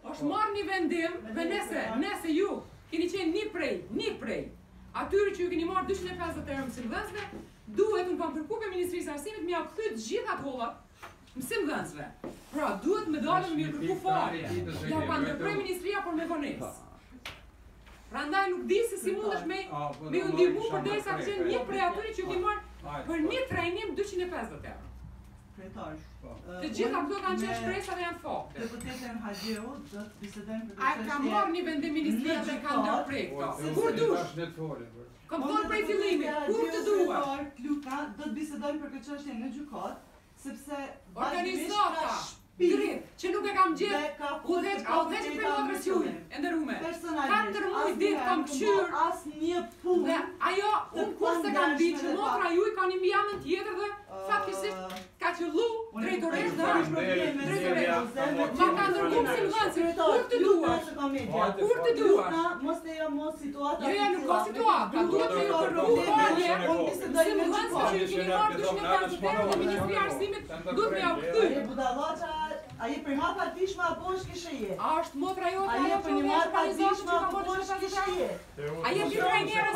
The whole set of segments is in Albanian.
është marrë një vendim dhe nëse ju keni qenë një prej atyre që ju keni marrë 250 euro mësimdhënësve, duhet unë kam përkupe Ministrisë Arsimit me ja kthy të gjitha ato hollat mësimdhënësve. Pra, duhet me dalën me ju kërku fare. Ja ka ndërprej Ministria por me vonesë. Prandaj nuk di se si mundesh me ju ndihmu përderisa të qenë një prej atyre që ju keni marrë për një trajnim 250 euro. Të gjitha këto kanë qenë shpresa dhe janë fakte. Deputetën Haxhiu do të bisedojmë për këtë çështje. A ka marrë një vendim ministria dhe ka ndërprej këto? Kur dush? Kam thonë prej fillimit, kur të duash? Luka, do të bisedojmë për këtë çështje në gjykat, sepse organizata që nuk e kam gjetë udhëheq për motrës juaj, e nderuame. 4 muaj ditë kam këshyr asnjë punë. Dhe ajo unë kurse kam ditë që motra juaj ka një mbiamën tjetër dhe fatkesisht ka qellu drejtoresh dhe është problem drejtoresh. Ma ka ndërguar mësimdhënësit, kur të duash? Kur të duash? Mos e jam mos situata. Jo, nuk ka situata. Duhet të ju kërkoj falje. Mësimdhënësit që ju keni marrë 250 euro dhe Ministria e Arsimit duhet me ja kthy. Budallaça, ai për një marrë partishme apo është kishëje? A është motra jote ajo për një marrë partishme apo është kishëje? A je trajnere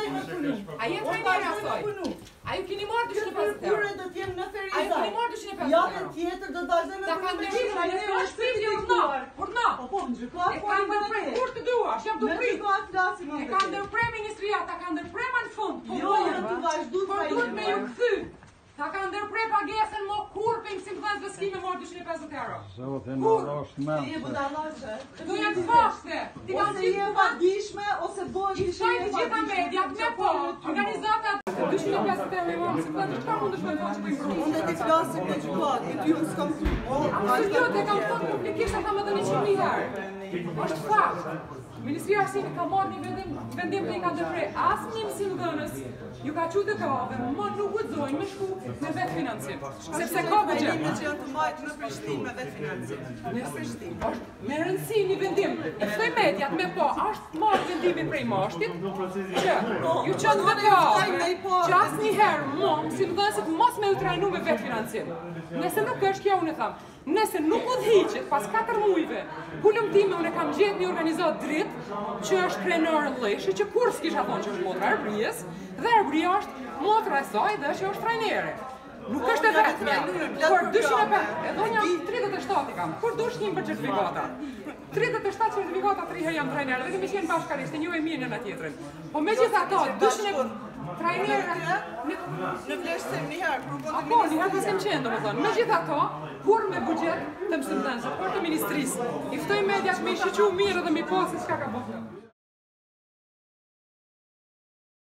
saj? A je trajnere saj? A ju keni marrë 250 euro? Kur do të jem në Ferizaj? A ju keni marrë 250 euro? Ja të tjetër do të vazhdojmë ta kanë ndërprer në shpirtin por na. Po në gjykat. E kanë ndërprer kur të duash, jam të prit. E kanë ndërprer ministria, ta kanë ndërprer në fund. Jo, të vazhdu po duhet me ju kthy. Ta kanë ndërprer pagesën më kur për mësimdhënësve s'kime marrë 250 euro. Zotë në rosh më. Ti e budallaçe. Do janë fakte. Ti kanë gjithë padijshme ose bëhet kishë të gjitha mediat me po. Organizatat 250 euro mësimdhënëse çfarë mund të shkojnë faqe për improvizimin? Unë ti flasim me gjykat, e ty mos kam absolutisht e kam thënë publikisht, e kam edhe 100.000 herë. Është fakt. Ministria e Arsimit ka marrë një vendim dhe i ka ndërprer asnjë mësimdhënës ju ka qenë të kave, më nuk guxojnë me shku me vetë financim. Sepse ka buxhet që janë të mbajtur në Prishtinë me vetë financim. Në Prishtinë. Është me rëndësi një vendim. I ftoj mediat me po, është marrë vendimin prej mashtit që ju çon me kave. Që asnjëherë mësimdhënësit mos me u trajnu me vetë financim. Nëse nuk është kjo unë e tham. Nëse nuk udhëhiqet pas 4 muajve, hulumtime unë kam gjetë një organizatë dritë që është Krenore Lleshi, që kur s'kisha thonë që është motra Erbrijes, dhe Erbria është motra e saj dhe që është trajnere. Nuk është e vetmja, por 250, edhe unë jam 37 i kam, kur dush një për certifikata. 37 certifikata 3 herë jam trajnere, dhe kemi qenë bashkarisht, e një e mirë në tjetrën. Po me gjitha ato, 200 trajnere në vlerësim një herë, apo, një herë pasim qenë, domethënë. Me gjitha ato, kur me buxhet të mësimdhënësit, por të ministrisë, i ftoj mediat me i shiqu mirë dhe me i po se s'ka ka bëhë.